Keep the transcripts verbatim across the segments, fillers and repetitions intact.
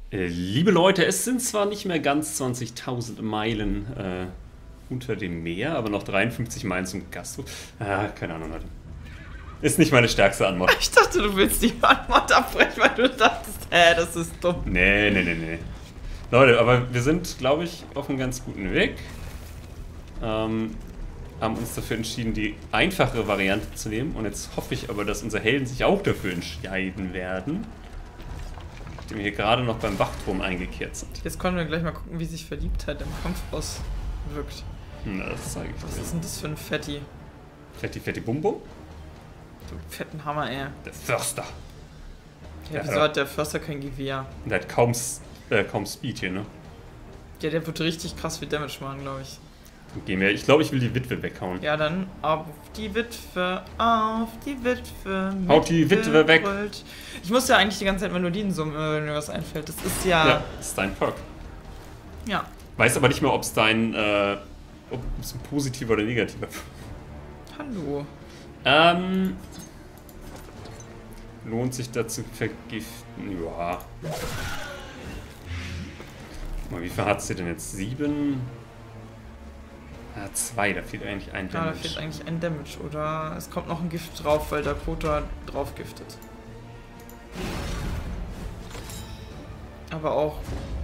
Äh, liebe Leute, es sind zwar nicht mehr ganz zwanzigtausend Meilen äh, unter dem Meer, aber noch dreiundfünfzig Meilen zum Gasthof. Ah, keine Ahnung, Leute. Ist nicht meine stärkste Anmod. Ich dachte, du willst die Anmod abbrechen, weil du dachtest, äh, das ist dumm. Nee, nee, nee, nee. Leute, aber wir sind, glaube ich, auf einem ganz guten Weg. Ähm, haben uns dafür entschieden, die einfache Variante zu nehmen. Und jetzt hoffe ich aber, dass unsere Helden sich auch dafür entscheiden werden. Nachdem wir hier gerade noch beim Wachturm eingekehrt sind. Jetzt können wir gleich mal gucken, wie sich Verliebtheit im Kampf auswirkt. Na, das zeige ich dir. Was ist denn das für ein Fetti? Fetti, fetti, bum, bum. Du fetten Hammer, ey. Der Förster. Ja, Ja, wieso ja. hat der Förster kein Gewehr? Und der hat kaum, äh, kaum Speed hier, ne? Ja, der wird richtig krass viel Damage machen, glaube ich. Dann gehen wir. Ich glaube, ich will die Witwe weghauen. Ja, dann auf die Witwe, auf die Witwe. Haut die Witwe weg. Mitgebrüllt. Ich muss ja eigentlich die ganze Zeit Melodien summen, wenn mir was einfällt. Das ist ja... Ja, das ist dein Perk. Ja. Weiß aber nicht mehr, ob es dein, äh, ob es ein positiver oder negativer. Hallo. Ähm... Lohnt sich dazu vergiften? Ja. Mal, wie viel hat sie denn jetzt? Sieben? Ah, zwei, da fehlt eigentlich ein Ja, Damage. da fehlt eigentlich ein Damage. Oder es kommt noch ein Gift drauf, weil Dakota drauf giftet. Aber auch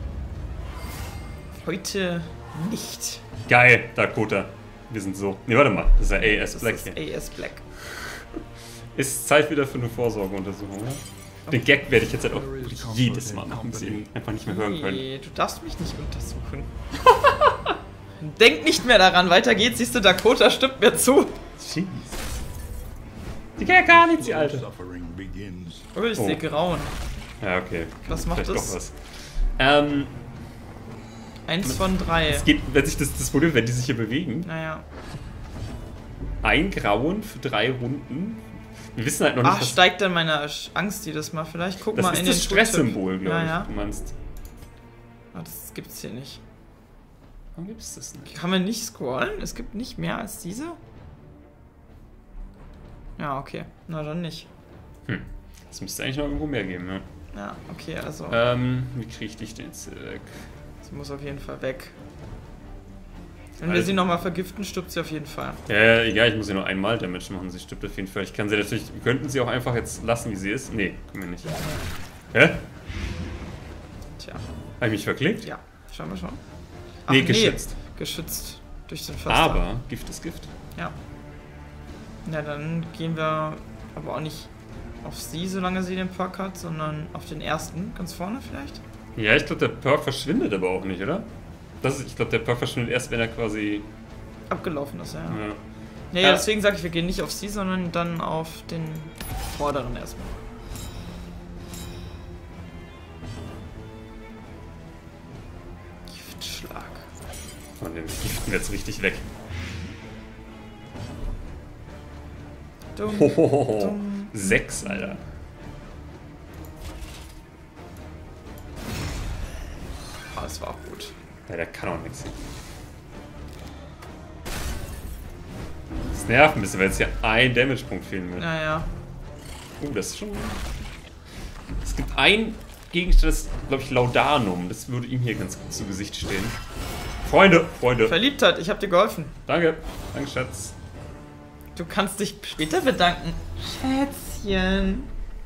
heute nicht. Geil, Dakota. Wir sind so. Ne, warte mal. Das ist ja A S Das Black ist hier. A S Black. Ist Zeit wieder für eine Vorsorgeuntersuchung, oder? Den Gag werde ich jetzt halt auch jedes Mal machen, bis sie ihn einfach nicht mehr hören können. Nee, du darfst mich nicht untersuchen. Denk nicht mehr daran, weiter geht's. Siehst du, Dakota stimmt mir zu. Jeez. Die kann ja gar nichts, die Alte. Oh, ich Oh. sehe Grauen. Ja, okay. Was macht Vielleicht das? doch was. Ähm, Eins von drei. es geht, wenn sich das, das Problem, wenn die sich hier bewegen, Naja. ein Grauen für drei Runden. Wir wissen halt noch nicht, Ach, was... steigt dann meine Angst jedes Mal. Vielleicht guck Das mal ist in das den Stresssymbol, Tooltip. glaube ich. Ja, Du meinst... ja. Ah, das gibt's hier nicht. Warum gibt's das nicht? Kann man nicht scrollen? Es gibt nicht mehr als diese? Ja, okay. Na dann nicht. Hm. Das müsste eigentlich noch irgendwo mehr geben, ja. Ja, okay, also. Ähm, wie kriege ich dich denn jetzt weg? Sie muss auf jeden Fall weg. Wenn Also- wir sie nochmal vergiften, stirbt sie auf jeden Fall. Ja, egal, ich muss ihr nur einmal Damage machen, sie stirbt auf jeden Fall. Ich kann sie natürlich, wir könnten sie auch einfach jetzt lassen, wie sie ist. Nee, können wir nicht. Hä? Tja, Habe ich mich verklickt? ja. Schauen wir schon. Nee, geschützt. Geschützt durch den Förster. Aber Gift ist Gift. Ja. Na, dann gehen wir aber auch nicht auf sie, solange sie den Perk hat, sondern auf den ersten, ganz vorne vielleicht. Ja, ich glaube, der Perk verschwindet aber auch nicht, oder? Das ist, ich glaube, der Perk verschwindet erst, wenn er quasi... Abgelaufen ist, ja. Ja. Ja, Ja. deswegen sage ich, wir gehen nicht auf sie, sondern dann auf den vorderen erstmal. Giftschlag. Von den Giften jetzt richtig weg. Dumm, Hohoho. dumm. Sechs, Alter. Ah, das war auch gut. Ja, der kann auch nichts. Das nervt ein bisschen, weil jetzt hier ein Damage-Punkt fehlen wird. Naja. Oh, das ist schon... Es gibt ein Gegenstand, das glaube ich Laudanum. Das würde ihm hier ganz gut zu Gesicht stehen. Freunde, Freunde. Verliebtheit, ich habe dir geholfen. Danke. Danke, Schatz. Du kannst dich später bedanken. Schätzchen.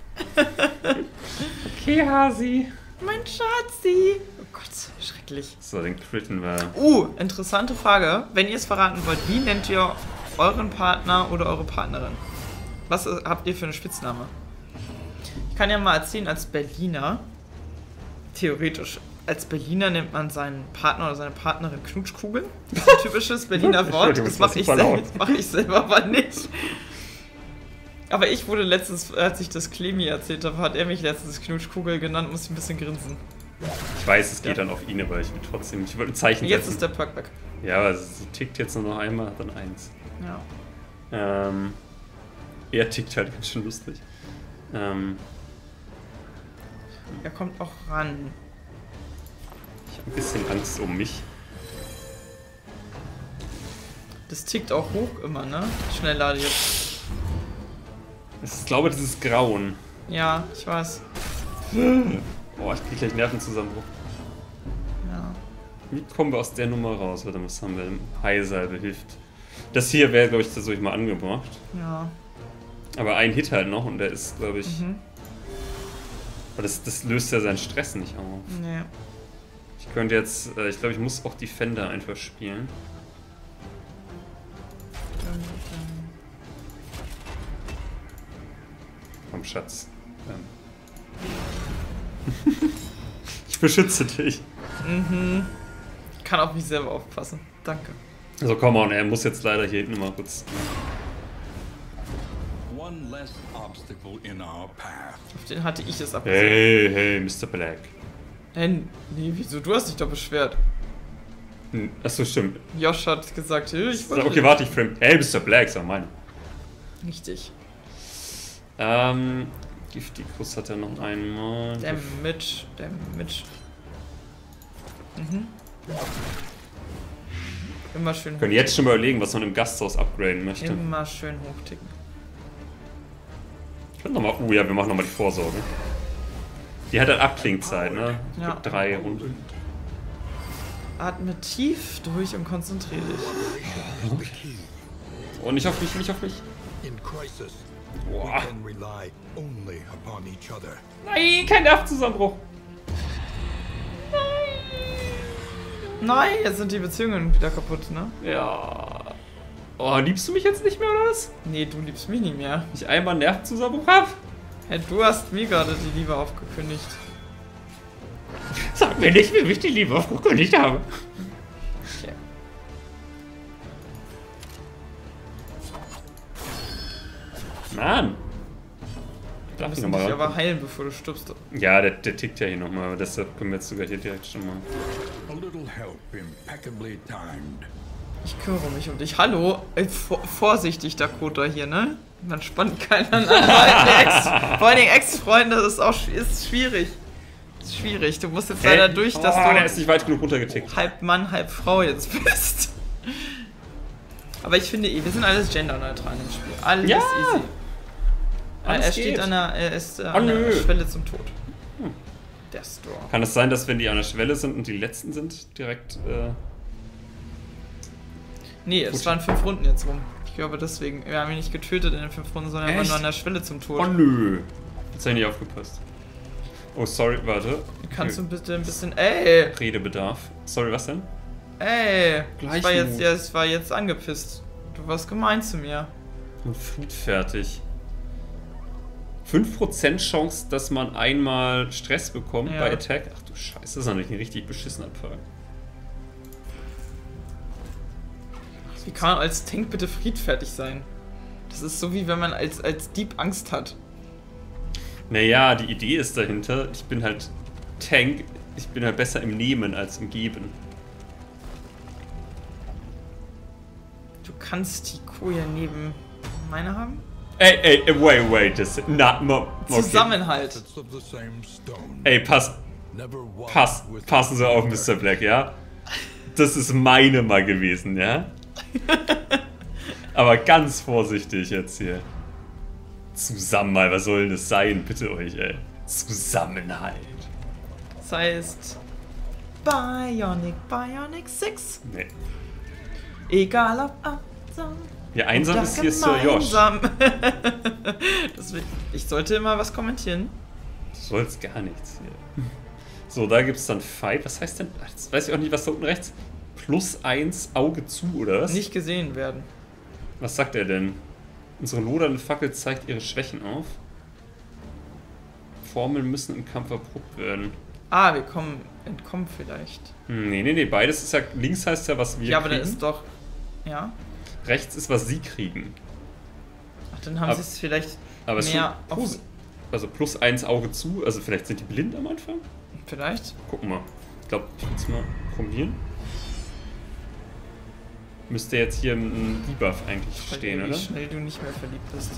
Okay, Hasi. Mein Schatzi. Oh Gott, schrecklich. So, den Critten war... Uh, interessante Frage. Wenn ihr es verraten wollt, wie nennt ihr euren Partner oder eure Partnerin? Was äh, habt ihr für einen Spitzname? Ich kann ja mal erzählen, als Berliner, theoretisch, als Berliner nennt man seinen Partner oder seine Partnerin Knutschkugel. Das ist ein typisches Berliner Wort. Das mache ich, sel mach ich selber aber nicht. Aber ich wurde letztens, als ich das Clemi erzählt habe, hat er mich letztens Knutschkugel genannt, muss ich ein bisschen grinsen. Ich weiß, es geht Ja. dann auf ihn, aber ich will trotzdem... Ich wollte ein Zeichen Jetzt setzen. ist der Perk weg. Ja, aber sie tickt jetzt nur noch einmal, dann eins. Ja. Ähm... Er tickt halt ganz schön lustig. Ähm... Er kommt auch ran. Ich habe ein bisschen Angst um mich. Das tickt auch hoch immer, ne? Schneller jetzt. Ich glaube, das ist Grauen. Ja, ich weiß. Boah, ich krieg gleich Nervenzusammenbruch. Ja. Wie kommen wir aus der Nummer raus? Warte, was haben wir denn? Heilsalbe hilft. Das hier wäre, glaube ich, das habe ich mal angebracht. Ja. Aber ein Hit halt noch und der ist, glaube ich... Mhm. Aber das, das löst ja seinen Stress nicht auf. Nee. Ich könnte jetzt... Äh, ich glaube, ich muss auch Defender einfach spielen. Komm, Schatz. Ähm. Ich beschütze dich. Mhm. Ich kann auf mich selber aufpassen. Danke. Also, come on, er muss jetzt leider hier hinten mal kurz... One less obstacle in our path. Auf den hatte ich es abgesehen. Hey, hey, Mister Black. Hey, nee, wieso? Du hast dich doch beschwert. Hm, achso, stimmt. Josh hat gesagt, hey, ich So, okay, warte, ich frame. Hey, Mister Black, sag meine. Richtig. Ähm, Giftikus hat er noch einmal. Damage, Damage. Mhm. Immer schön Wir können jetzt schon mal überlegen, was man im Gasthaus upgraden möchte. Immer schön hochticken. Ich könnte nochmal. Oh ja, wir machen nochmal die Vorsorge. Die hat halt Abklingzeit, ne? Ja. Gibt drei Runden. Atme tief durch und konzentriere dich. Oh, nicht auf mich, nicht auf mich. In crisis, Boah. we can rely only upon each other. Nein, kein Nervenzusammenbruch. Nein, jetzt sind die Beziehungen wieder kaputt, ne? Ja. Oh, liebst du mich jetzt nicht mehr, oder was? Nee, du liebst mich nicht mehr. Ich einmal einen Nervenzusammenbruch hab? Hey, du hast mir gerade die Liebe aufgekündigt. Sag mir nicht, wie ich die Liebe aufgekündigt habe. Okay. Mann. Du Darf musst ich dich nochmal aber heilen, bevor du stirbst. Ja, der, der tickt ja hier nochmal, aber deshalb können wir jetzt sogar hier direkt schon mal. A little help impeccably timed. Ich kümmere mich um dich. Hallo? Ey, vor, vorsichtig, Dakota hier, ne? Man spannt keinen an. Vor allen Dingen Ex-Freunde, das ist auch sch- ist schwierig. Ist schwierig. Du musst jetzt Hä? leider durch, dass oh, du der ist nicht weit genug runtergetickt. halb Mann, halb Frau jetzt bist. Aber ich finde eh, wir sind alles genderneutral im Spiel. Alles Ja. easy. Alles er steht geht. an der, er ist äh, Oh, an der nö. Schwelle zum Tod. Hm. Der Store. Kann es sein, dass wenn die an der Schwelle sind und die letzten sind, direkt. Äh Nee, es Gut. waren fünf Runden jetzt rum. Ich glaube deswegen, wir haben ihn nicht getötet in den fünf Runden, sondern er war Echt? nur an der Schwelle zum Tod. oh nö. Jetzt habe ich nicht aufgepasst. Oh, sorry, warte. Kannst du bitte ein bisschen. Ey! Redebedarf. Sorry, was denn? Ey! Ich war jetzt, Gleichmut. ja, ich war jetzt angepisst. Du warst gemein zu mir. Und friedfertig. fünf Prozent Chance, dass man einmal Stress bekommt Ja. bei Attack. Ach du Scheiße, das ist natürlich ein richtig beschissener Pfeil. Wie kann man als Tank bitte friedfertig sein? Das ist so wie wenn man als, als Dieb Angst hat. Naja, die Idee ist dahinter, ich bin halt Tank, ich bin halt besser im Nehmen als im Geben. Du kannst die Koje neben meine haben? Ey, ey, ey, wait, wait, das na, mo, okay. Zusammenhalt. It's of the same stone. Ey, pass, Never walk pass, with passen Sie auf, another. Mister Black, ja? Das ist meine mal gewesen, ja? Aber ganz vorsichtig jetzt hier. Zusammenhalt, was soll denn das sein? Bitte euch, ey. Zusammenhalt. Das heißt. Bionic, Bionic sechs. Nee. Egal ob einsam. Ja, einsam oder ist hier Sir Josh. gemeinsam. Deswegen, ich sollte immer was kommentieren. Du sollst gar nichts hier. So, da gibt's dann Fight. Was heißt denn? Ach, jetzt weiß ich auch nicht, was da unten rechts. Plus eins, Auge zu, oder was? Nicht gesehen werden. Was sagt er denn? Unsere lodernde Fackel zeigt ihre Schwächen auf. Formeln müssen im Kampf erprobt werden. Ah, wir kommen, entkommen vielleicht. Hm, nee, nee, nee, beides ist ja. Links heißt ja, was wir Ja, aber kriegen. dann ist doch. Ja. Rechts ist, was sie kriegen. Ach, dann haben Ab- sie es vielleicht Aber es ist mehr schon auf. posi- Also plus eins Auge zu. Also vielleicht sind die blind am Anfang? Vielleicht? Gucken wir. Ich glaube, ich will es mal probieren. Müsste jetzt hier ein Debuff eigentlich stehen, Wie oder? schnell du nicht mehr verliebt bist.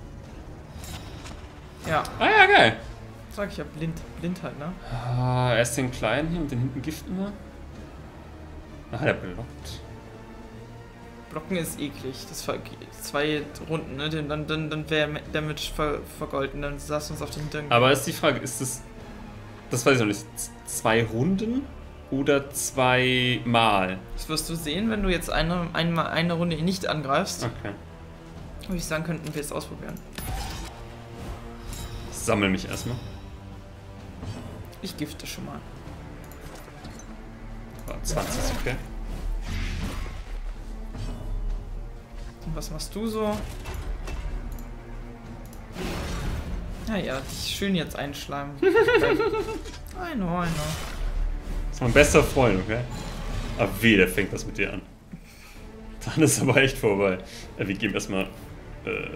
Ja, Ah ja, geil. sag ich ja, blind, Blindheit, ne? Ah, erst den kleinen hier und den hinten giften wir. Ah, der blockt. Blocken ist eklig. Das ver zwei Runden, ne? Dann, dann, dann, dann wäre Damage ver vergolten. Dann saß uns auf den Hintern. Aber ist die Frage, ist das. das weiß ich noch nicht. Z- Zwei Runden oder zweimal? Das wirst du sehen, wenn du jetzt eine, einmal eine Runde ihn nicht angreifst. Okay. Würde ich sagen, könnten wir es ausprobieren. Ich sammle mich erstmal. Ich gifte schon mal. Ah, zwanzig ist okay. Und was machst du so? Naja, dich schön jetzt einschleimen. I know, I know. Das ist mein bester Freund, okay? Aber weh, der fängt was mit dir an. Dann ist aber echt vorbei. Ja, wir geben erstmal. Äh.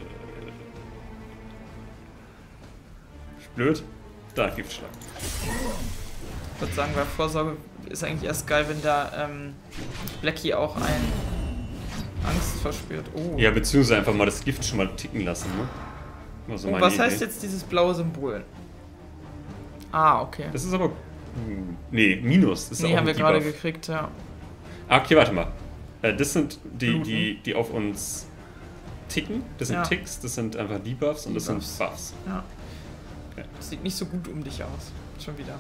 Blöd. Da, Giftschlag. Ich würde sagen, bei Vorsorge ist eigentlich erst geil, wenn da ähm, Blackie auch ein Angst verspürt. Oh. Ja, beziehungsweise einfach mal das Gift schon mal ticken lassen, ne? Also Oh, meine was Idee. heißt jetzt dieses blaue Symbol? Ah, okay. Das ist aber. Nee, Minus. Das ist Nee, auch haben wir ein gerade Debuff. gekriegt, ja. Ah, okay, warte mal. Äh, Das sind die, Bluten. die, die auf uns ticken. Das sind Ja. Ticks, das sind einfach Debuffs und das sind Debuffs. Buffs. Ja. Okay. Das sieht nicht so gut um dich aus. Schon wieder.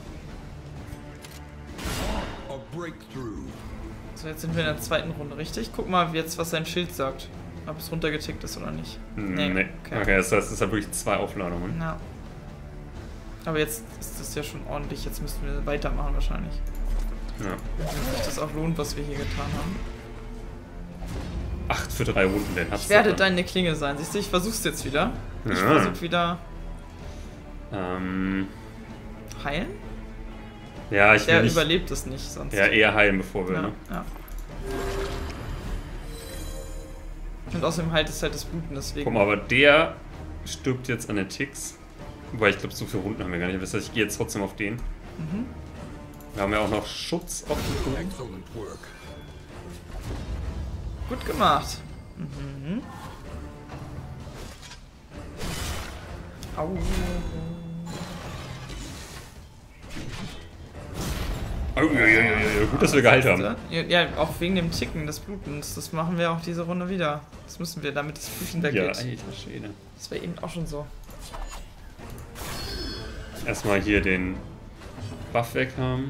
A breakthrough. So, jetzt sind wir in der zweiten Runde, richtig? Guck mal jetzt, was sein Schild sagt. Ob es runtergetickt ist oder nicht. Nee. nee. Okay. okay, das heißt, es hat wirklich zwei Aufladungen. Ja. Aber jetzt ist das ja schon ordentlich. Jetzt müssen wir weitermachen wahrscheinlich. Ja. Wenn sich das auch lohnt, was wir hier getan haben. Acht für drei Runden, denn hat's Ich werde doch. deine Klinge sein. Siehst du, ich versuch's jetzt wieder. Ich Ja. versuch wieder Ähm, heilen. ja, ich will Der nicht, überlebt es nicht sonst. ja, eher heilen, bevor wir, ja, ne? ja. Und außerdem heilt es halt das Bluten, deswegen. Guck mal, aber der stirbt jetzt an den Ticks. Wobei, ich glaube, so viele Runden haben wir gar nicht. Das heißt, ich gehe jetzt trotzdem auf den. Mhm. Wir haben ja auch noch Schutz auf den Kunden. Excellent work. Gut gemacht. Mhm. Au. Oh, ja, ja, ja, ja. Gut, dass wir geheilt haben. Ja, ja, auch wegen dem Ticken des Blutens. Das machen wir auch diese Runde wieder. Das müssen wir, damit das Bluten Ja, weggeht. alter Schwede. Das war eben auch schon so. Erstmal hier den Buff weg haben.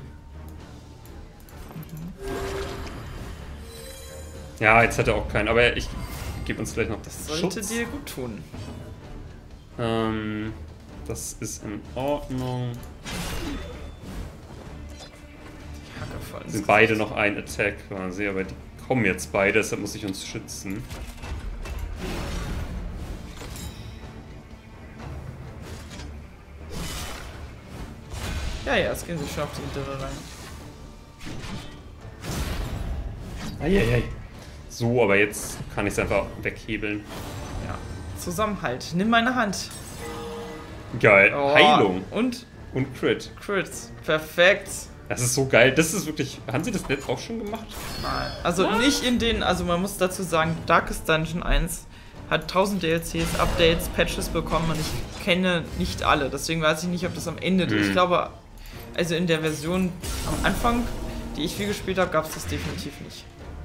Ja, jetzt hat er auch keinen. Aber ich gebe uns gleich noch Das sollte Schutz. dir gut tun. Ähm, das ist in Ordnung. Die Hacke voll ins Sind beide noch ein Attack quasi, aber die kommen jetzt beide, deshalb muss ich uns schützen. Ja, ja, es gehen sie schon auf die hintere rein. Eieiei. So, aber jetzt kann ich es einfach weghebeln. Ja. Zusammenhalt. Nimm meine Hand. Geil. Oh. Heilung Und und Crit. Crits. Perfekt. Das ist so geil. Das ist wirklich. Haben sie das Netz auch schon gemacht? Nein. Also nicht in den, also man muss dazu sagen, Darkest Dungeon eins hat tausend D L Cs, Updates, Patches bekommen und ich kenne nicht alle. Deswegen weiß ich nicht, ob das am Ende, Hm. ich glaube, also in der Version am Anfang, die ich viel gespielt habe, gab es das definitiv nicht.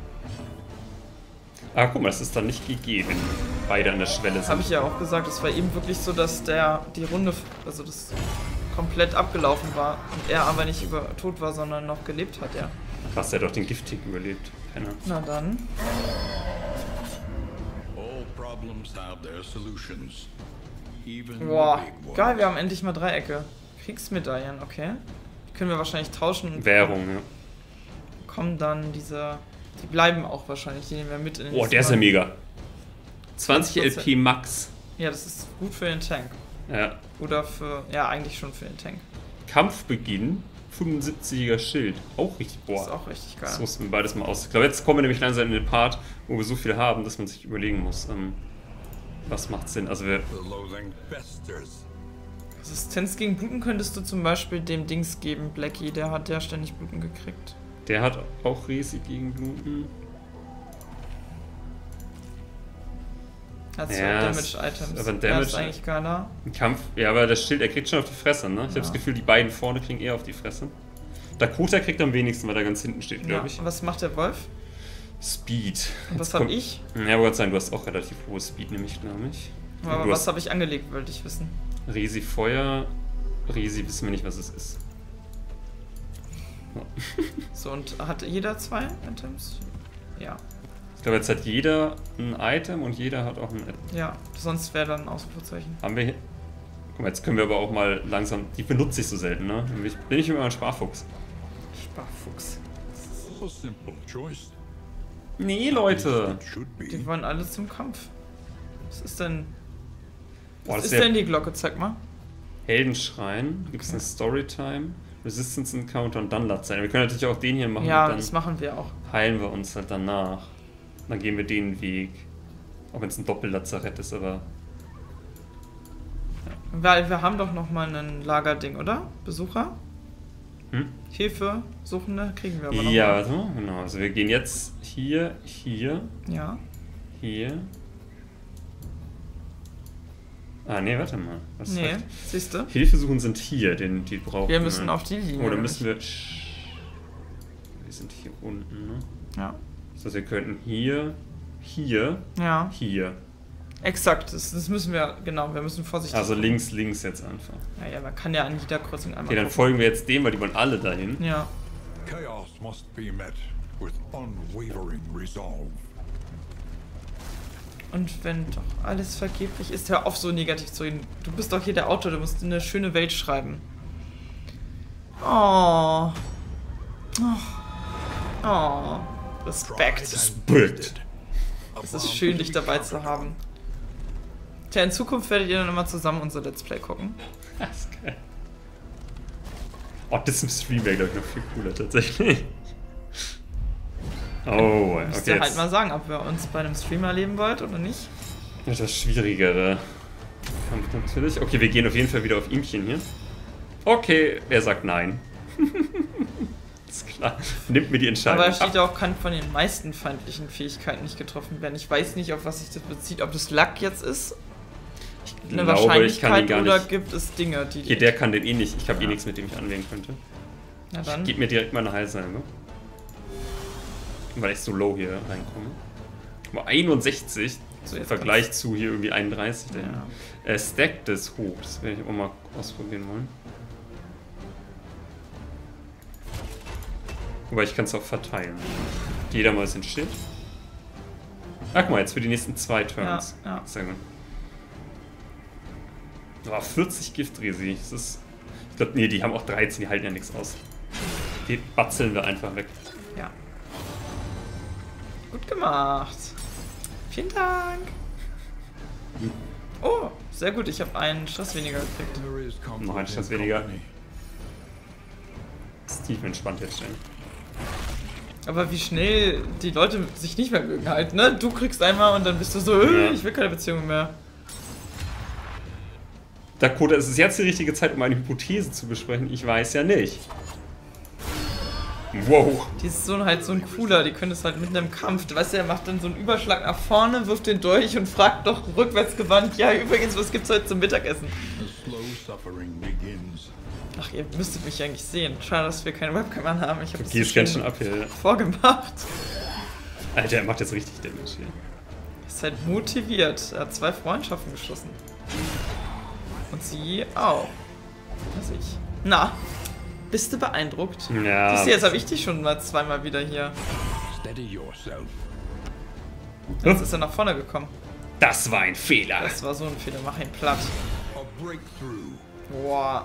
Ah, guck mal, das ist dann nicht gegeben, wenn beide an der Schwelle Das habe sind. ich ja auch gesagt, es war eben wirklich so, dass der die Runde, also das komplett abgelaufen war und er aber nicht über tot war, sondern noch gelebt hat, ja. Krass, der hat doch den Gifttick überlebt. Keiner. Na dann. All problems have their solutions. Even Boah, the big ones. geil, wir haben endlich mal Dreiecke. Kriegsmedaillen, okay. Die können wir wahrscheinlich tauschen und Währung, ja. kommen dann diese. Die bleiben auch wahrscheinlich, die nehmen wir mit in den Oh, nächsten der ist ja Mal. mega. zwanzig L P Max. Ja, das ist gut für den Tank. Ja. Oder für. Ja, eigentlich schon für den Tank. Kampfbeginn, fünfundsiebziger Schild. Auch richtig, Das ist boah. auch richtig geil. Das mussten wir beides mal aus. Ich glaube, jetzt kommen wir nämlich langsam in den Part, wo wir so viel haben, dass man sich überlegen muss, ähm, was macht Sinn. Also wir. The loathing festers. Resistenz gegen Bluten könntest du zum Beispiel dem Dings geben, Blackie, der hat ja ständig Bluten gekriegt. Der hat auch riesig gegen Bluten. Hat so Ja, Damage-Items. aber Der Damage- ist eigentlich geiler. Ein Kampf, ja, aber das Schild, er kriegt schon auf die Fresse, ne? Ich habe das Gefühl, die beiden vorne kriegen eher auf die Fresse. Dakota kriegt am wenigsten, weil er ganz hinten steht, Ja. glaube ich. Und was macht der Wolf? Speed. Und was Jetzt hab kommt- ich? Ja, aber Gott sei Dank, du hast auch relativ hohe Speed, nämlich, glaube ich. Und Aber du was hast habe ich angelegt, wollte ich wissen. Resi Feuer, Resi wissen wir nicht, was es ist. So, und hat jeder zwei Items? Ja. Ich glaube, jetzt hat jeder ein Item und jeder hat auch ein Item. Ja, sonst wäre dann ein Ausrufezeichen. Haben wir hier... Guck mal, jetzt können wir aber auch mal langsam... Die benutze ich so selten, ne? Ich bin ich immer ein Sparfuchs. Sparfuchs. A simple choice. Nee, Leute! It should Die be. wollen alle zum Kampf. Was ist denn... Boah, Was das ist ist denn der die Glocke? Zeig mal. Heldenschrein. Gibt es eine Storytime, Resistance Encounter und dann Latzeit. Wir können natürlich auch den hier machen Ja, und dann das machen wir auch. heilen wir uns halt danach. Dann gehen wir den Weg. Auch wenn es ein Doppellazarett ist, aber... Weil wir haben doch noch mal ein Lagerding, oder? Besucher? Hm? Hilfe, Suchende kriegen wir aber noch Ja, mal. warte mal, genau. Also wir gehen jetzt hier, hier, Ja. hier. Ah, nee, warte mal. Was Nee, sagt- siehst du? Hilfesuchen sind hier, den, die brauchen Wir müssen auf die Linie. Oder müssen wir... Wir sind hier unten, ne? Ja. Das heißt, wir könnten hier, hier, Ja, hier. exakt. Das, das müssen wir, genau, wir müssen vorsichtig Also sein. links, links jetzt einfach. Ja, ja, man kann ja an jeder Kreuzung einmal Okay, dann gucken. folgen wir jetzt dem, weil die wollen alle dahin. Ja. Chaos must be met with unwavering resolve. Und wenn doch alles vergeblich ist, hör auf so negativ zu reden. Du bist doch hier der Autor, du musst eine schöne Welt schreiben. Oh. Oh. Oh. Respekt. Respekt. Es ist schön, dich dabei zu haben. Tja, in Zukunft werdet ihr dann immer zusammen unser Let's Play gucken. Das ist geil. Oh, das im Stream wäre, glaube ich, noch viel cooler tatsächlich. Oh, Müsst okay. ihr halt Jetzt mal sagen, ob ihr uns bei einem Stream erleben wollt oder nicht. das schwierigere Kampf natürlich. Okay, wir gehen auf jeden Fall wieder auf ihmchen hier. Okay, er sagt nein. Ist klar. Nimmt mir die Entscheidung. Aber es steht ab. ja auch, kann von den meisten feindlichen Fähigkeiten nicht getroffen werden. Ich weiß nicht, auf was sich das bezieht. Ob das Luck jetzt ist, Ich eine glaube, ich kann Wahrscheinlichkeit ihn gar oder nicht. gibt es Dinge, die... Okay, der kann den eh nicht. Ich habe eh Ja. nichts, mit dem ich anwählen könnte. Na dann. Gib mir direkt mal eine Heilsalbe. Weil ich so low hier reinkomme. Aber einundsechzig So, im jetzt Vergleich zu hier irgendwie einunddreißig. Ja. Äh, Stack ist hoch. Das werde ich auch mal ausprobieren wollen. Wobei ich kann es auch verteilen. Jeder mal ein Schild. Ach guck mal, jetzt für die nächsten zwei Turns. Ja, ja. Sehr gut. Oh, vierzig Giftresi. Das ist. Ich glaube, nee, die haben auch dreizehn, die halten ja nichts aus. Die batzeln wir einfach weg. Ja. Gut gemacht. Vielen Dank. Oh, sehr gut. Ich habe einen Stress weniger gekriegt. There is comfort Noch ein in Stress weniger. company. Das ist tief entspannt jetzt stellen. Aber wie schnell die Leute sich nicht mehr mögen halt, ne? Du kriegst einmal und dann bist du so, äh, Ja. ich will keine Beziehung mehr. Dakota, es ist jetzt die richtige Zeit, um eine Hypothese zu besprechen. Ich weiß ja nicht. Wow. Die ist so halt so ein cooler, die können es halt mitten im Kampf. Du weißt ja, er macht dann so einen Überschlag nach vorne, wirft den durch und fragt doch rückwärts gewandt, ja übrigens, was gibt's heute zum Mittagessen? The slow suffering begins. Ach, ihr müsstet mich eigentlich sehen. Schade, dass wir keine Webcam an haben. Ich habe Du gehst ganz schön ab hier. vorgemacht. Alter, er macht jetzt richtig Damage hier. Ist halt motiviert. Er hat zwei Freundschaften geschlossen. Und sie auch. Was ich. Na, bist du beeindruckt? Ja. Siehst du, jetzt habe ich dich schon mal zweimal wieder hier. Steady yourself. Jetzt ist er nach vorne gekommen. Das war ein Fehler. Das war so ein Fehler. Mach ihn platt. A breakthrough. Boah.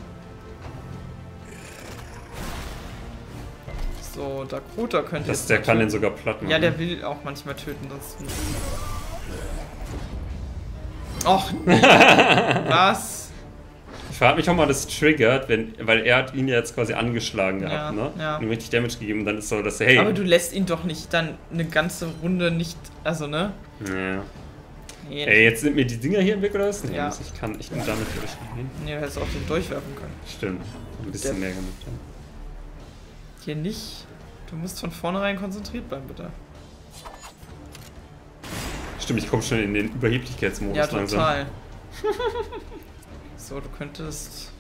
So, Dakota könnte Das, jetzt der mal kann den töten. sogar platt machen. Ja, der will auch manchmal töten, sonst. Och. Was? Ich frage mich, ob man das triggert, wenn, weil er hat ihn ja jetzt quasi angeschlagen gehabt, Ja, ne? ja. Und ihm richtig Damage gegeben und dann ist so, dass er, hey. Aber du lässt ihn doch nicht dann eine ganze Runde nicht. Also, ne? Ja. Nee, Ey, jetzt sind mir die Dinger hier im Weg oder was? Nee, Ja. muss ich kann, ich bin damit glaube ich hin. nee, du hättest auch den durchwerfen können. Stimmt. Ein bisschen Der- mehr gemacht. Ja. Hier nicht. Du musst von vornherein konzentriert bleiben, bitte. Stimmt, ich komme schon in den Überheblichkeitsmodus Ja, langsam. total. So, du könntest.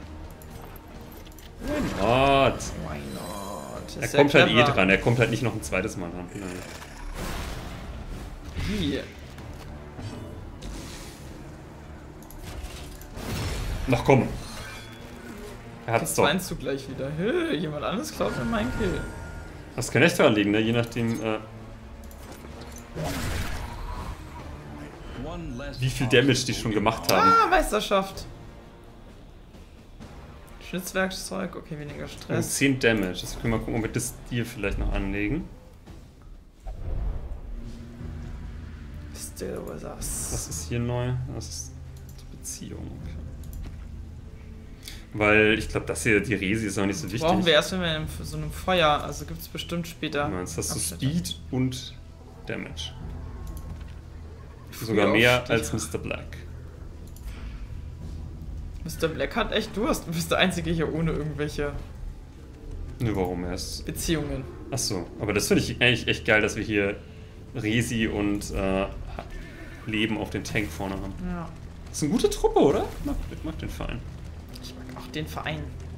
What? Why not? Er Ist ja kommt halt eh clever. dran, er kommt halt nicht noch ein zweites Mal dran. Nein. Wie? Noch komm. Er hat's doch. Meinst du gleich wieder? Hö, jemand anderes klaut mir meinen Kill. Das kann echt daran liegen, ne? Je nachdem, äh, wie viel Damage die schon gemacht haben. Ah, Meisterschaft. Schnitzwerkzeug, okay, weniger Und Stress. zehn Damage. Das können wir mal gucken, ob wir das Stil vielleicht noch anlegen. Still with us. Was ist hier neu? Das ist die Beziehung. Weil ich glaube, das hier, die Resi ist auch nicht so wichtig. Brauchen wir erst, wenn wir in so einem Feuer, also gibt es bestimmt später. Du meinst, hast du Abschnitte. Speed und Damage. Früher Sogar mehr Aufstieg. als Mister Black. Mister Black hat echt Durst. Du bist der Einzige hier ohne irgendwelche Ne, warum erst? Beziehungen. Achso, aber das finde ich eigentlich echt geil, dass wir hier Resi und äh, Leben auf den Tank vorne haben. Ja. Das ist eine gute Truppe, oder? Ich mag, ich mag den Verein. Ich mag auch den Verein.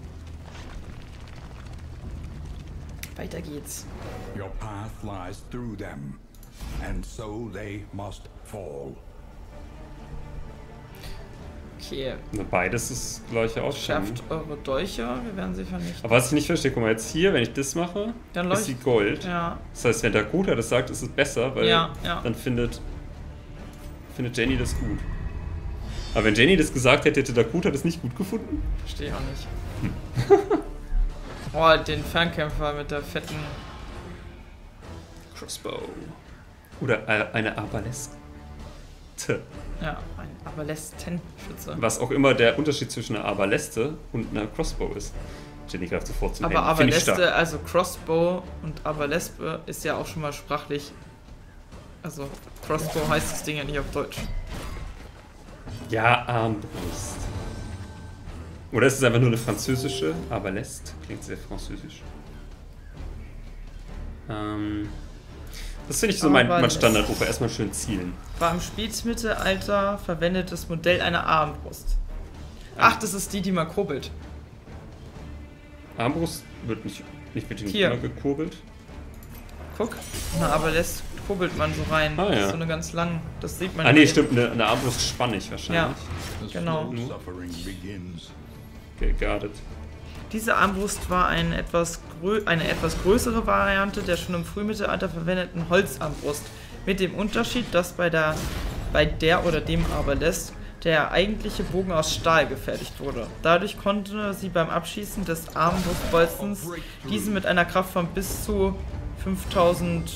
Weiter geht's. Your path lies through them, and so they must fall. Okay. Ne, beides ist gleiche Ausstellung. Schärft eure Dolche, wir werden sie vernichten. Aber was ich nicht verstehe, guck mal, jetzt hier, wenn ich das mache, Dann ist sie leuchtet- Gold. Ja. Das heißt, wenn Dakota das sagt, ist es besser, weil Ja, ja. dann findet, findet Jenny das gut. Aber wenn Jenny das gesagt hätte, hätte Dakota das nicht gut gefunden? Verstehe ich auch nicht. Oh, den Fernkämpfer mit der fetten. Crossbow. Oder äh, eine Arbalest. Ja, ein Aberlestenschütze. Was auch immer der Unterschied zwischen einer Arbaleste und einer Crossbow ist. Jenny greift sofort zum Aber Helm. Finde ich stark. Aberleste, also Crossbow und Aberlespe ist ja auch schon mal sprachlich. Also Crossbow heißt das Ding ja nicht auf Deutsch. Ja, Armbrust. Oder ist es einfach nur eine französische Arbalest? Klingt sehr französisch. Ähm, das finde ich so mein, mein Arbalest. Standard-Oper. Erstmal schön zielen. War im Spätmittelalter verwendetes Modell einer Armbrust. Ach, das ist die, die man kurbelt. Armbrust wird nicht, nicht mit dem Hier. Finger gekurbelt. Guck, na, Aberlest kurbelt man so rein. Ah, Das ja. ist so eine ganz lang. Das sieht man Ah ja nee, bei stimmt, eine, eine Armbrust spanne ich wahrscheinlich. The Genau. slow suffering begins. Okay, got it. Diese Armbrust war eine etwas, grö eine etwas größere Variante der schon im Frühmittelalter verwendeten Holzarmbrust. Mit dem Unterschied, dass bei der, bei der oder dem Aberlest der eigentliche Bogen aus Stahl gefertigt wurde. Dadurch konnte sie beim Abschießen des Armbrustbolzens diesen mit einer Kraft von bis zu fünftausend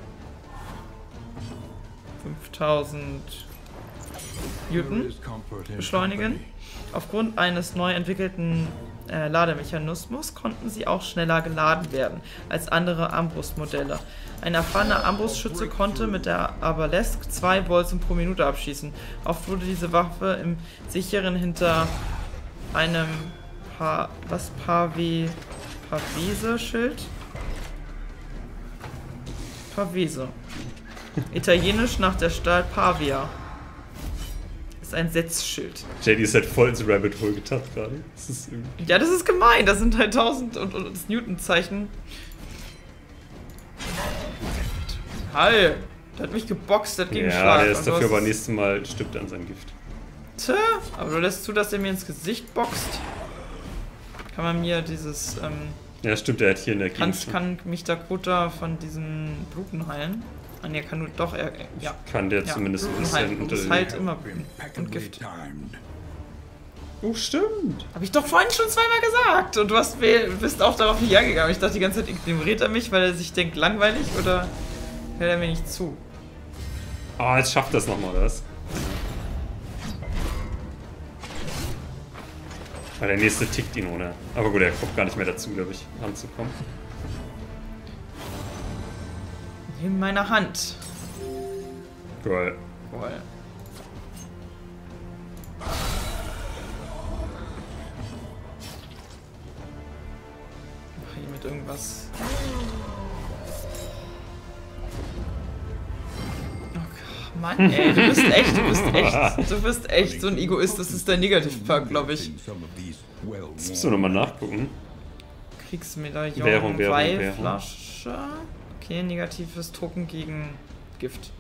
Newton There is comfort in beschleunigen. company. Aufgrund eines neu entwickelten äh, Lademechanismus konnten sie auch schneller geladen werden als andere Armbrustmodelle. Ein erfahrener Armbrustschütze konnte mit der Arbalest zwei Bolzen pro Minute abschießen. Oft wurde diese Waffe im sicheren hinter einem pa was Pave Pavese-Schild? Pavese. Italienisch nach der Stadt Pavia. Ist ein Setzschild. Jenny ist halt voll ins Rabbit Hole getappt gerade. Das ist irgendwie... Ja, das ist gemein. Das sind halt tausend und, und das Newton-Zeichen. Hi, der hat mich geboxt, der hat gegen Ja, Schlag. der ist Und du dafür hast- aber nächstes Mal stirbt er an seinem Gift. Tja, aber du lässt zu, dass er mir ins Gesicht boxt. Kann man mir dieses, ähm, Ja, stimmt, der hat hier in der kann, Gegend... kann mich Dakota von diesen Bluten heilen? Ah, ne, kann nur doch, er, ja. Kann der Ja, zumindest ein Bluten bisschen heilen. unter Das den... heilt immer Bluten und Impeccably Gift. timed. Oh, stimmt. Hab ich doch vorhin schon zweimal gesagt. Und du hast, bist auch darauf nicht hergegangen. Ich dachte die ganze Zeit, ignoriert er mich, weil er sich denkt, langweilig, oder hört er mir nicht zu? Ah, jetzt schafft das nochmal, das. Weil der nächste tickt ihn ohne. Aber gut, er kommt gar nicht mehr dazu, glaube ich, ranzukommen. In meiner Hand. Geil. Voll. Mach hier mit irgendwas. Oh Gott, Mann, ey, du bist echt, du bist echt, du bist echt so ein Egoist. Das ist der Negativ-Perk, glaube ich. In some of these well-worn Jetzt müssen wir nochmal nachgucken. Kriegsmedaillon, Währung, Währung, Weihflasche. Okay, negatives Drucken gegen Gift.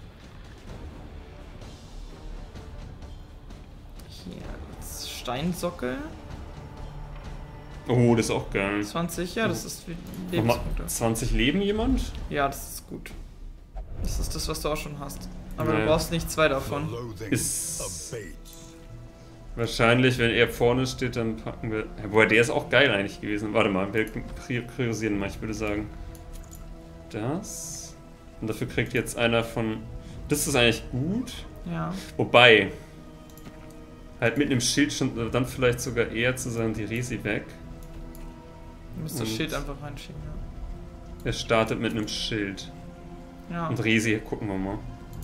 Hier, jetzt Steinsockel. Oh, das ist auch geil. zwanzig, ja, das ist wie Nochmal Lebenspunkte. zwanzig Leben jemand? Ja, das ist gut. Das ist das, was du auch schon hast. Aber Nee. du brauchst nicht zwei davon. Loathing Ist- abates. Wahrscheinlich, wenn er vorne steht, dann packen wir... Ja, boah, der ist auch geil eigentlich gewesen. Warte mal, wir priorisieren mal, ich würde sagen. Das. Und dafür kriegt jetzt einer von... Das ist eigentlich gut. Ja. Wobei... Halt mit einem Schild schon dann vielleicht sogar eher zu sagen, die Resi weg. Du musst das Und- Schild einfach reinschieben, ja. Er startet mit einem Schild. Ja. Und Resi, gucken wir mal.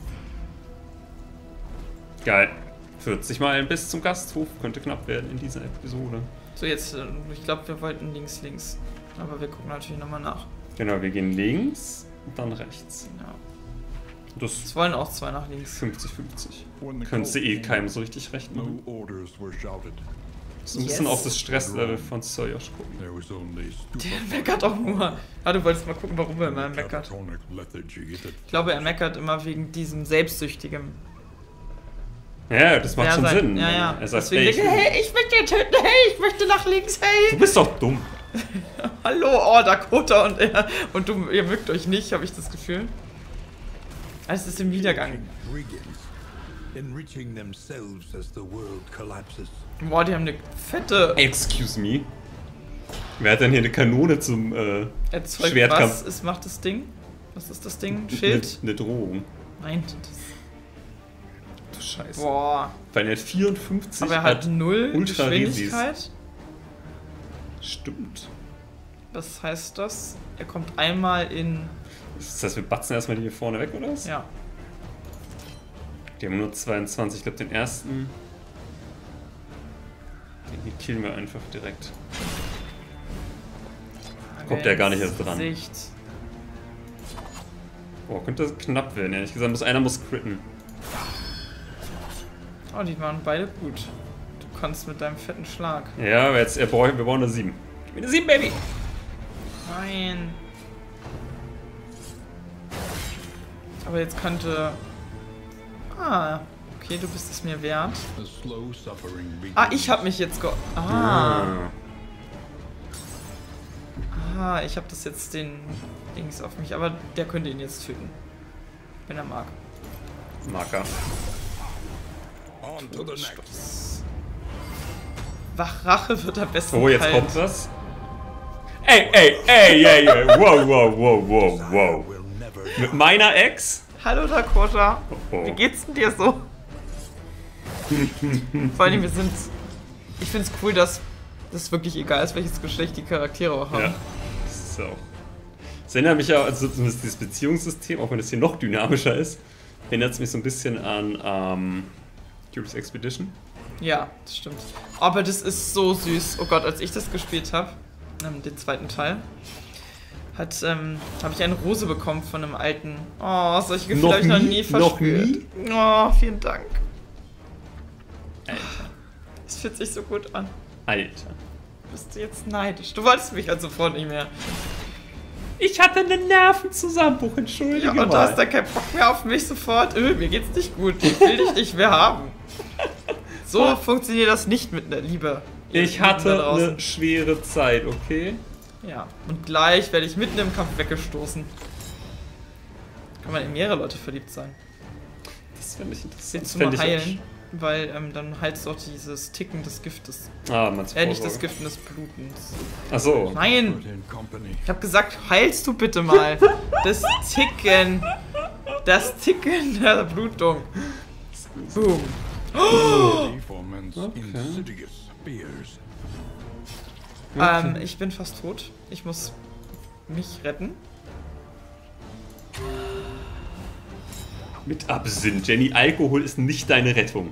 Geil. vierzig Mal bis zum Gasthof. Könnte knapp werden in dieser Episode. So, jetzt, äh, ich glaube, wir wollten links, links. Aber wir gucken natürlich nochmal nach. Genau, wir gehen links und dann rechts. Ja. Das Es wollen auch zwei nach links. fünfzig fünfzig. When the Könntest du call eh came, keinem so richtig recht machen. no orders were shouted. So ein bisschen Yes. auf das Stresslevel von Soyosh gucken. There was only Der stupefying meckert auch nur. Ah, du wolltest mal gucken, warum er immer meckert. catatonic lethargy that Ich glaube, er meckert immer wegen diesem selbstsüchtigen. Ja, das macht Ja, schon sein- Sinn. Ja, ja. Er sagt, Deswegen ey, ich, denkt er, hey, ich möchte den töten, hey, ich möchte nach links, du hey. bist doch dumm. Hallo, oh, Dakota und er. Und du, ihr mögt euch nicht, habe ich das Gefühl. Es ist im Niedergang. brigands, enriching themselves as the world collapses. Boah, die haben eine fette Excuse me. Wer hat denn hier eine Kanone zum äh, Erzeugt. Schwertkampf? Was ist, macht das Ding? Was ist das Ding? Schild? Eine, eine Drohung. Nein, das. Du Scheiße. Boah. Weil er hat vierundfünfzig. Aber er hat null Ultra Geschwindigkeit. Stimmt. Was heißt das? Er kommt einmal in. Das heißt, wir batzen erstmal die hier vorne weg, oder was? Ja. Die haben nur zweiundzwanzig. Ich glaube, den ersten. Den hier killen wir einfach direkt. Kommt der gar nicht erst dran. Sicht. Boah, könnte das knapp werden, ehrlich gesagt. Muss, einer muss critten. Oh, die waren beide gut. Du kannst mit deinem fetten Schlag. Ja, aber jetzt, er braucht, wir brauchen eine sieben. Gib mir eine sieben, Baby! Nein. Aber jetzt könnte. Ah, okay, du bist es mir wert. The slow suffering begins. Ah, ich habe mich jetzt ge. Ah. Ah, ich habe das jetzt den Dings auf mich. Aber der könnte ihn jetzt töten. Wenn er mag. Marker. On to the next. Wachrache wird am besten Oh, jetzt kalt. kommt was. Ey, ey, ey, ey, ey. Wow, wow, wow, wow, wow. Will never Mit meiner Ex? Hallo Dakota. Oh. Wie geht's denn dir so? Vor allem, wir sind. Ich find's cool, dass das wirklich egal ist, welches Geschlecht die Charaktere auch haben. Ja. Das ist ja auch. Das erinnert mich ja, also zumindest dieses Beziehungssystem, auch wenn das hier noch dynamischer ist, erinnert es mich so ein bisschen an ähm, Curious Expedition. Ja, das stimmt. Aber das ist so süß. Oh Gott, als ich das gespielt habe, ähm, den zweiten Teil, hat, ähm, habe ich eine Rose bekommen von einem alten. Oh, solche Gefühle Noch habe ich noch nie? nie Noch verspürt. Oh, vielen Dank. Alter. Es fühlt sich so gut an. Alter. Bist du jetzt neidisch? Du wolltest mich halt sofort nicht mehr. Ich hatte einen Nervenzusammenbruch, entschuldige Ja, und du hast da keinen Bock mehr auf mich sofort. Öh, mir geht's nicht gut. Ich will dich nicht mehr haben. So funktioniert das nicht mit der Liebe. Ihr Ich Lieben da hatte draußen. eine schwere Zeit, okay? Ja, und gleich werde ich mitten im Kampf weggestoßen. Kann man in mehrere Leute verliebt sein. Das finde ich interessant. Willst du Fänd mal ich heilen? Weil ähm, dann heilst du auch dieses Ticken des Giftes. auch- Ah, meinst du Äh, nicht des Vorsorge? Giften des Blutens. Achso. Nein! put in company. Ich hab gesagt, heilst du bitte mal das Ticken. Das Ticken der Blutung. Boom. Deformants insidious spears. Ähm, ich bin fast tot. Ich muss mich retten. Mit Absinth. Jenny, Alkohol ist nicht deine Rettung.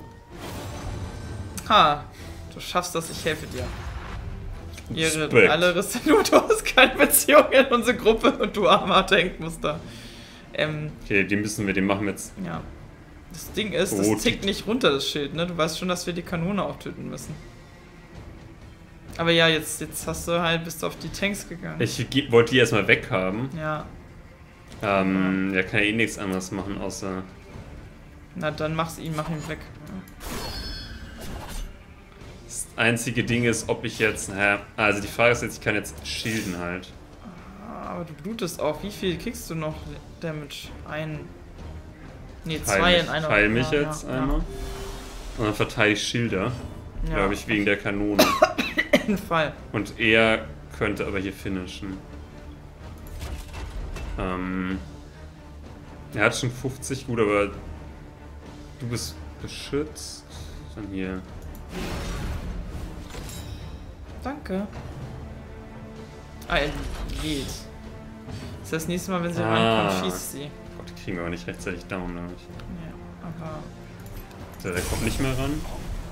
Ha, du schaffst das, ich helfe dir. Ihre Respekt. alle Risse, nur du hast keine Beziehung in unsere Gruppe und du armer Denkmuster. Ähm, Okay, den müssen wir, den machen wir jetzt. ja. Das Ding ist, das Oh, tickt nicht runter, das Schild, ne? Du weißt schon, dass wir die Kanone auch töten müssen. Aber ja, jetzt, jetzt hast du halt, bist du auf die Tanks gegangen. Ich ge- wollte die erstmal weghaben. Ja, Ähm, der kann ja eh nichts anderes machen, außer. na dann mach's ihn, mach ihn weg. Das einzige Ding ist, ob ich jetzt... Naja, also die Frage ist jetzt, ich kann jetzt schilden halt. Aber du blutest auch. Wie viel kriegst du noch Damage? Ein... Ne, Heil zwei mich, in einer. heil mich ja, jetzt ja, einmal. Ja. Und dann verteile ich Schilder. Ja. Glaube ich, wegen der Kanone. Auf jeden Fall. Und er könnte aber hier finishen. Ähm... Er hat schon fünfzig, gut, aber... Du bist beschützt. Dann hier... Danke. Ah, er lädt. Das heißt, das nächste Mal, wenn sie Ah. reinkommt, schießt sie. Gott, die kriegen wir aber nicht rechtzeitig down, glaube ich. Ja, aber... So, der kommt nicht mehr ran.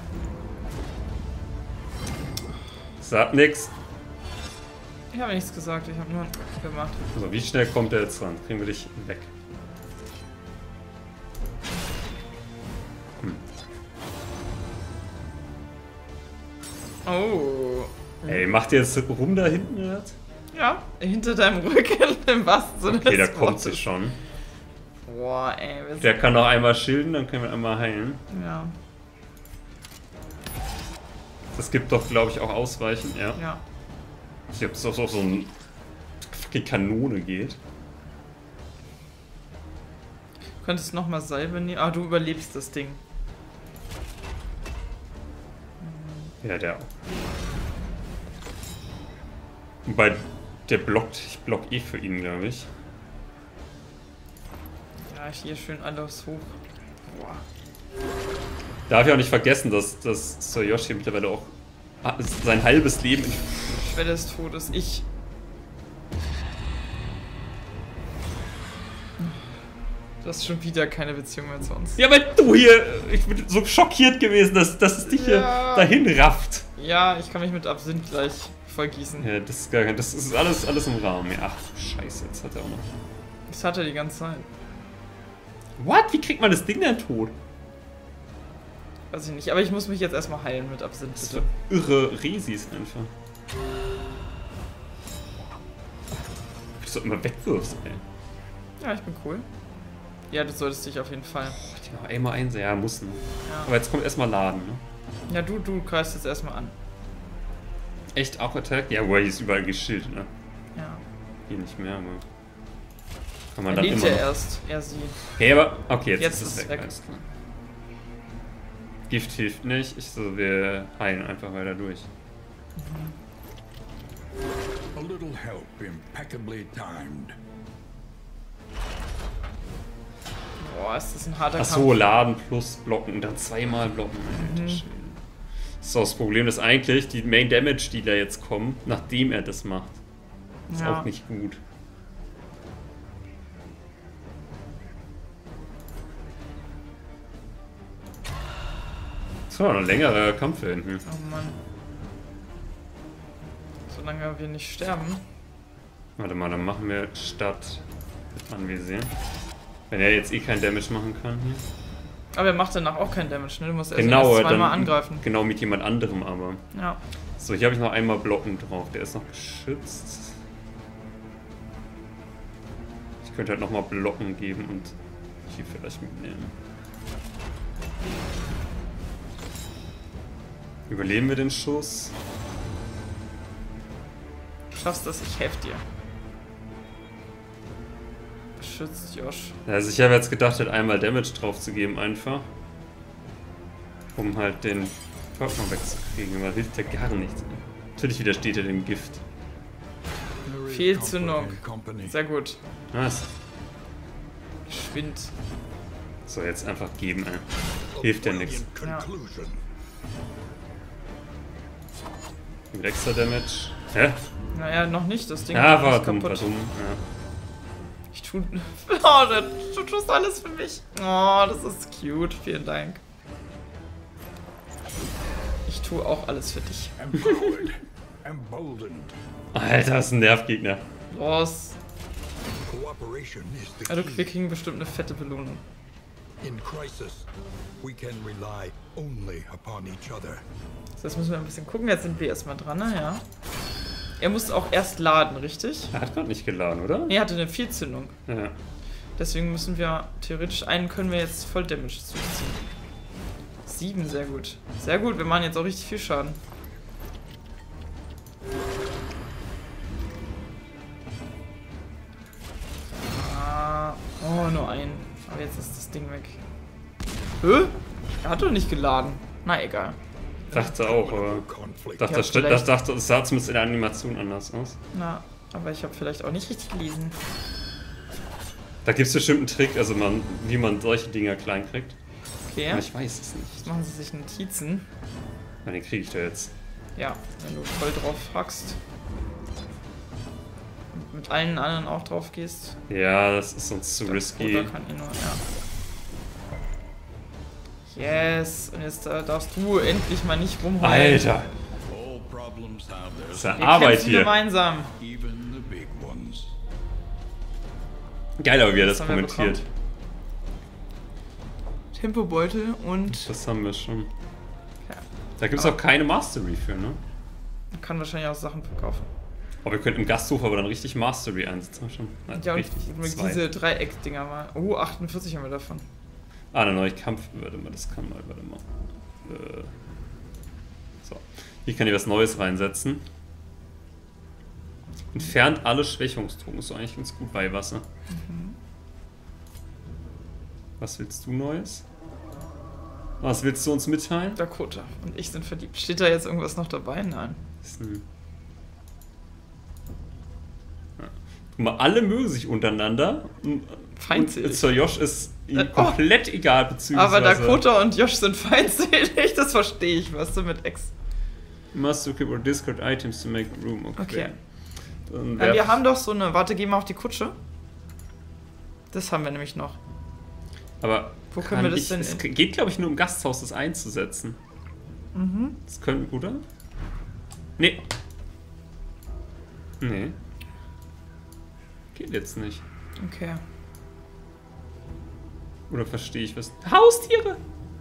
Sagt nix. Ich habe nichts gesagt, ich habe nur gemacht. So, wie schnell kommt der jetzt ran? Kriegen wir dich weg. Hm. Oh. Ey, macht ihr jetzt rum da hinten jetzt? Ja, hinter deinem Rücken im wahrsten Sinne Okay, da des kommt sie Wortes. schon. Boah, ey. Wir Der kann noch einmal schilden, dann können wir einmal heilen. ja, Das gibt doch, glaube ich, auch Ausweichen, ja. ja. Ich glaube, dass das auf so eine fucking Kanone geht. Du könntest nochmal Salbe nehmen. Ah, du überlebst das Ding. Ja, der auch. Wobei, der blockt, ich block eh für ihn, glaube ich. Ja, hier schön alles hoch. Boah. Darf ich auch nicht vergessen, dass, dass Tsuyoshi mittlerweile auch sein halbes Leben in Schwelle des Todes. Ich. Du hast schon wieder keine Beziehung mehr zu uns. Ja, weil du hier, ich bin so schockiert gewesen, dass, dass es dich hier Ja. dahin rafft. Ja, ich kann mich mit Absinth gleich vollgießen. Ja, das ist gar kein, das ist alles, alles im Rahmen. Ja, ach, scheiße, jetzt hat er auch noch. Das hat er die ganze Zeit. What? Wie kriegt man das Ding denn tot? Weiß ich nicht, aber ich muss mich jetzt erstmal heilen mit Absinth, Das ist bitte. so irre Resis einfach. Wie du so immer wegwirfst, ey. Ja, ich bin cool. Ja, du solltest dich auf jeden Fall. Boah, die noch einmal einsehen, ja, muss ne. Ja, Aber jetzt kommt erstmal Laden, ne? ja du, du greifst jetzt erstmal an. Echt auch Attack? Ja, wo er ist überall geschillt, ne? Ja. Hier nicht mehr, aber. Kann man Er dann lebt immer ja noch. erst, er sie. Okay, aber. Okay, jetzt, Jetzt ist es ist es weg. weg. Alles klar. Gift hilft nicht. Ich so, wir heilen einfach weiter durch. A little help impeccably timed. Boah, ist das ein harter Ach so, Laden plus blocken und dann zweimal blocken. Alter, Mhm. Schwede. So, das Problem ist eigentlich, die Main Damage, die da jetzt kommen, nachdem er das macht, ist Ja. auch nicht gut. So, ein längerer Kampf hier hinten. Oh Mann. Solange wir nicht sterben. Warte mal, dann machen wir statt anvisieren. Wenn er jetzt eh kein Damage machen kann hier. Aber er macht danach auch keinen Damage, ne? Du musst erst, Genau, erst zweimal dann angreifen. genau mit jemand anderem aber. Ja. So, hier habe ich noch einmal Blocken drauf. Der ist noch geschützt. Ich könnte halt nochmal Blocken geben und hier vielleicht mitnehmen. Überleben wir den Schuss? Du schaffst das, ich helfe dir. Beschützt Josh. Also ich habe jetzt gedacht, halt einmal Damage drauf zu geben einfach. Um halt den Pokémon wegzukriegen, aber hilft ja gar nichts. Natürlich widersteht er dem Gift. Fehlzündung. Company. Sehr gut. Was? Geschwind. So, jetzt einfach geben, ey. Hilft ja nichts. Conclusion. Mit extra Damage. Hä? Naja, noch nicht. Das Ding Ja, ist war nicht dumm, war kaputt. dumm. Ja. Ich tu. Oh, du tust alles für mich. Oh, das ist cute. Vielen Dank. Ich tue auch alles für dich. Empowered. Emboldened. Alter, das ist ein Nervgegner. Los. Cooperation is the Also, wir key. kriegen bestimmt eine fette Belohnung. In crisis, we can rely only upon each other. So, jetzt müssen wir ein bisschen gucken. Jetzt sind wir erstmal dran, ne? Ja. Er muss auch erst laden, richtig? Er hat gerade nicht geladen, oder? Nee, er hatte eine Fehlzündung. Ja. Deswegen müssen wir theoretisch einen können wir jetzt voll Damage zuziehen. sieben, sehr gut. Sehr gut, wir machen jetzt auch richtig viel Schaden. Ah, oh, nur ein. Aber jetzt ist das Ding weg. Hä? Er hat doch nicht geladen. Na egal. Dachte auch, aber. Conflict. Dachte, Ja, das, vielleicht- das, dachte, das sah zumindest in der Animation anders aus. Na, aber ich habe vielleicht auch nicht richtig gelesen. Da gibt es bestimmt einen Trick, also man, wie man solche Dinger klein kriegt. Okay, Aber ich weiß es nicht. jetzt machen sie sich Notizen. Na, den kriege ich da jetzt. Ja, wenn du voll drauf hackst. Und mit allen anderen auch drauf gehst. Ja, das ist sonst zu Der risky. Bruder kann eh nur, ja. Yes, und jetzt äh, darfst du endlich mal nicht rumheulen. Alter! All problems have Das ist their ja Wir Arbeit kämpfen hier. gemeinsam. even the big ones. Geil, aber wie er Was das haben wir kommentiert. Tempobeutel und Das haben wir schon. ja, Da gibt es Aber- auch keine Mastery für, ne? man kann wahrscheinlich auch Sachen verkaufen. Aber wir könnten im Gasthof aber dann richtig Mastery einsetzen. Schon. Nein, Ja, und richtig. Zwei. diese Dreieck-Dinger mal. Oh, achtundvierzig haben wir davon. Ah, eine neue Kampf. Warte mal, das kann mal, warte mal. Äh, so. Hier kann ich was Neues reinsetzen. Entfernt alle Schwächungsdruck. Ist doch eigentlich ganz gut bei Wasser. Mhm. Was willst du Neues? Was willst du uns mitteilen? Dakota und ich sind verliebt. Steht da jetzt irgendwas noch dabei? Nein. Ist ein ja. Guck mal, alle mögen sich untereinander. Und Feindselig. Sir Josh ist ihm Äh, oh. komplett egal, beziehungsweise... Aber Dakota und Josh sind feindselig, das verstehe ich. Was du mit Ex? Must equip or discard items to make room. Okay. Okay. Dann Ja, werf- wir haben doch so eine. Warte, geh mal auf die Kutsche. Das haben wir nämlich noch. Aber Wo können kann wir das ich, denn Es in- geht, glaube ich, nur im Gasthaus, das einzusetzen. Mhm. Das könnte, oder? Nee. Nee. Geht jetzt nicht. Okay. Oder verstehe ich was? Haustiere!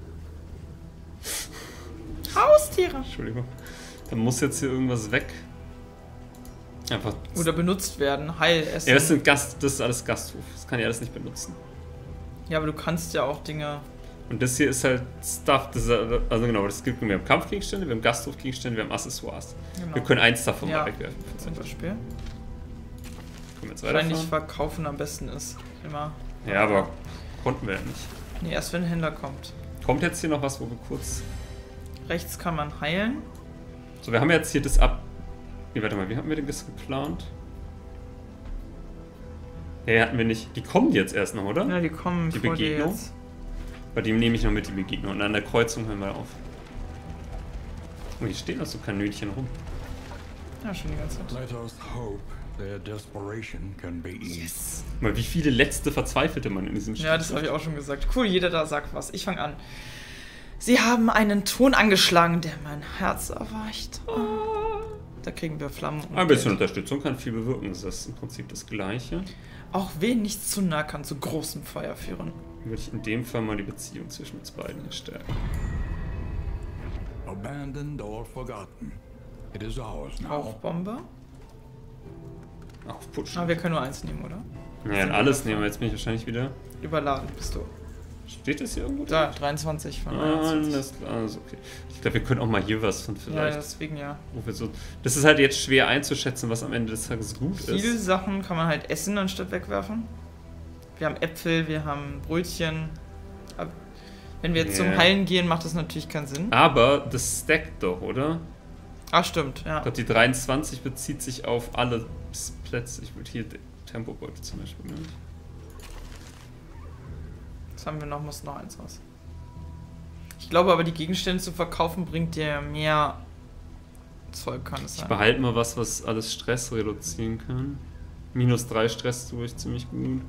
Haustiere! Entschuldigung. Da muss jetzt hier irgendwas weg. Einfach. Oder benutzt werden. Heilessen. Ja, das, sind Gast, das ist alles Gasthof. Das kann ich alles nicht benutzen. Ja, aber du kannst ja auch Dinge. Und das hier ist halt Stuff. Das ist, also genau, das gibt, wir haben Kampfgegenstände, wir haben Gasthofgegenstände, wir haben Accessoires. Genau. Wir können eins davon Ja. mal wegwerfen. Zum Beispiel. Können wir jetzt Wahrscheinlich weiterfahren? verkaufen am besten ist. Immer. Ja, aber konnten wir ja nicht. Nee, erst wenn ein Händler kommt. Kommt jetzt hier noch was, wo wir kurz... Rechts kann man heilen. So, wir haben jetzt hier das ab... Nee, warte mal, wie haben wir denn das geplant? Ja, hatten wir nicht. Die kommen jetzt erst noch, oder? Ja, die kommen Die vor dir Begegnung? jetzt. Bei dem nehme ich noch mit die Begegnung. Und an der Kreuzung hören wir auf. Oh, hier stehen noch so Kanönchen rum. Ja, schon die ganze Zeit. Let us hope their desperation can be eased. Mal, wie viele letzte Verzweifelte man in diesem Spiel Ja, das hat. habe ich auch schon gesagt. Cool, jeder da sagt was. Ich fange an. Sie haben einen Ton angeschlagen, der mein Herz erweicht. Da kriegen wir Flammen. und Ein bisschen Geld. Unterstützung kann viel bewirken. Das ist im Prinzip das Gleiche. Auch wen nichts zu nah kann zu großem Feuer führen. Würde ich in dem Fall mal die Beziehung zwischen uns beiden stärken. Abandoned or forgotten. It is ours now. Rauchbombe. Auf Putsch. Aber wir können nur eins nehmen, oder? Ja, dann alles nehmen wir. Jetzt bin ich wahrscheinlich wieder. Überladen bist du. Steht das hier irgendwo? Da, dreiundzwanzig von Ah, einundzwanzig. alles klar. Also okay. Ich glaube, wir können auch mal hier was von Ja, vielleicht. deswegen ja. Wo wir so, das ist halt jetzt schwer einzuschätzen, was am Ende des Tages gut Viele ist. Sachen kann man halt essen anstatt wegwerfen. Wir haben Äpfel, wir haben Brötchen. Aber wenn wir jetzt Ja. zum Heilen gehen, macht das natürlich keinen Sinn. Aber das stackt doch, oder? Ach, stimmt, ja. Ich glaube, die dreiundzwanzig bezieht sich auf alle Plätze. Ich würde hier den Tempobeutel zum Beispiel nehmen. Was haben wir noch? Muss noch eins raus. Ich glaube aber, die Gegenstände zu verkaufen bringt dir mehr Zeug, kann es Ich sein. behalte mal was, was alles Stress reduzieren kann. Minus drei Stress tue ich ziemlich gut.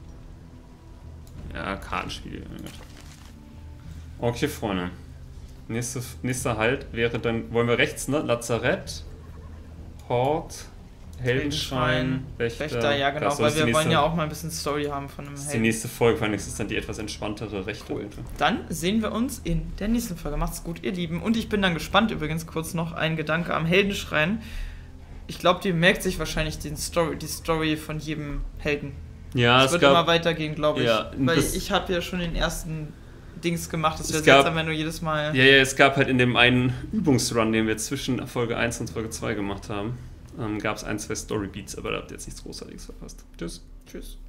Ja, Kartenspiel. mein Gott. Okay, Freunde. Nächste, nächster Halt wäre dann, wollen wir rechts, ne? Lazarett, Hort, Heldenschrein, Wächter. Wächter, ja genau, Das ist weil die wir nächste, wollen ja auch mal ein bisschen Story haben von einem Das ist die Helden. nächste Folge, vor allem ist es dann die etwas entspanntere rechte Cool. Route. Dann sehen wir uns in der nächsten Folge. Macht's gut, ihr Lieben. Und ich bin dann gespannt, übrigens kurz noch ein Gedanke am Heldenschrein. Ich glaube, die merkt sich wahrscheinlich den Story, die Story von jedem Helden. Ja, Es es wird gab, immer weitergehen, glaube ich. ja, Weil das- ich habe ja schon den ersten Story-Dings gemacht. Das wäre Es gab- seltsam, wenn du jedes Mal... Ja, ja, es gab halt in dem einen Übungsrun, den wir zwischen Folge eins und Folge zwei gemacht haben, ähm, gab es ein, zwei Story-Beats, aber da habt ihr jetzt nichts Großartiges verpasst. Tschüss. Tschüss.